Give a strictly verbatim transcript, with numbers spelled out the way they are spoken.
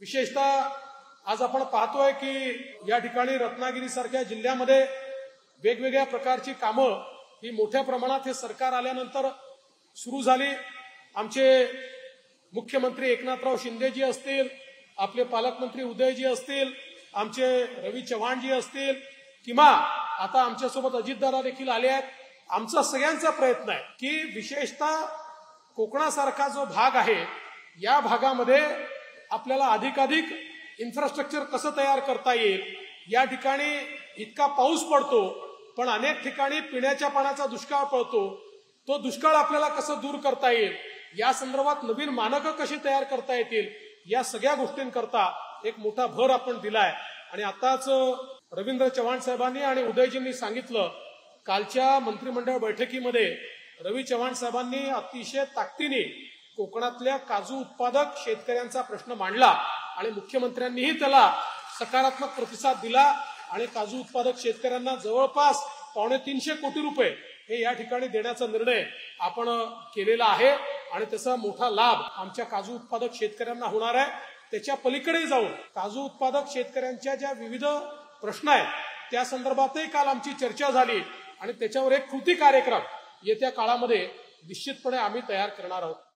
विशेषतः आज आपण पाहतोय की या ठिकाणी रत्नागिरीसारख्या जिल्ह्यामध्ये वेगवेगळ्या प्रकारची कामं ही मोठ्या प्रमाणात हे सरकार आल्यानंतर सुरू झाली। आमचे मुख्यमंत्री एकनाथराव शिंदेजी असतील, आपले पालकमंत्री उदयजी असतील, आमचे रवी चव्हाणजी असतील किंवा आता आमच्यासोबत अजितदादा देखील आले आहेत। आमचा सगळ्यांचा प्रयत्न आहे की विशेषतः कोकणासारखा जो भाग आहे या भागामध्ये आपल्याला अधिकाधिक इन्फ्रास्ट्रक्चर कसं तयार करता येईल। या ठिकाणी इतका पाऊस पडतो पण अनेक ठिकाणी पिण्याच्या पाण्याचा दुष्काळ पडतो, तो दुष्काळ आपल्याला कसं दूर करता येईल, या संदर्भात नवीन मानकं कशी तयार करता येतील, या सगळ्या गोष्टींकरता एक मोठा भर आपण दिलाय। आणि आताच रवींद्र चव्हाण साहेबांनी आणि उदयजींनी सांगितलं, कालच्या मंत्रिमंडळ बैठकीमध्ये रवी चव्हाण साहेबांनी अतिशय ताकदीने कोकणातल्या काजू उत्पादक शेतकऱ्यांचा प्रश्न मांडला आणि मुख्यमंत्र्यांनीही त्याला सकारात्मक प्रतिसाद दिला आणि काजू उत्पादक शेतकऱ्यांना जवळपास पावणे तीनशे कोटी रुपये हे या ठिकाणी देण्याचा निर्णय आपण केलेला आहे आणि त्याचा मोठा लाभ आमच्या काजू उत्पादक शेतकऱ्यांना होणार आहे। त्याच्या पलीकडे जाऊन काजू उत्पादक शेतकऱ्यांच्या ज्या विविध प्रश्न आहेत त्या संदर्भातही काल आमची चर्चा झाली आणि त्याच्यावर एक कृती कार्यक्रम येत्या काळामध्ये निश्चितपणे आम्ही तयार करणार आहोत।